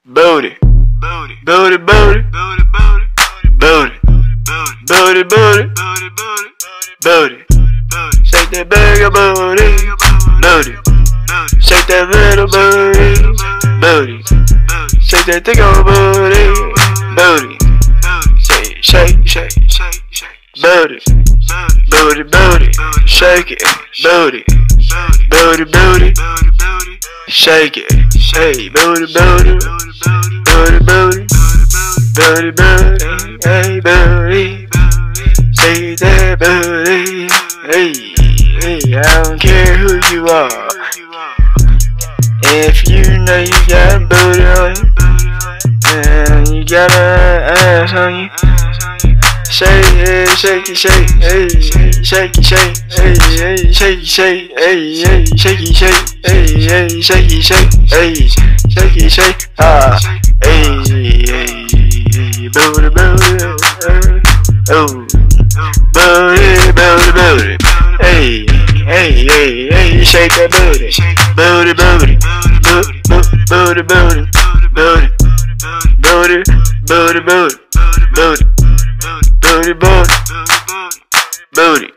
Booty, booty, booty, booty, booty, booty, booty, booty, booty, shake that bag of booty, booty, shake that little booty, booty, shake that thick old booty, booty, shake, shake, shake, shake, shake, booty, booty, booty, shake it, booty, booty, booty, shake it, hey, booty, booty, booty, booty, booty, booty, hey, booty, shake that booty, hey, hey, I don't care who you are. If you know you got booty on you, and you got an ass on you, shake it, shake it, shake, hey, shake it, shake, hey, hey, shake it, shake, hey, hey, shake it, shake, hey, hey, shake it, shake, hey, shake it, shake, ah, hey, hey, booty, booty, oh, booty, booty, booty, hey, hey, hey, hey, shake that booty, booty, booty, booty, booty, booty, booty, booty, booty, booty, booty, booty, booty, booty.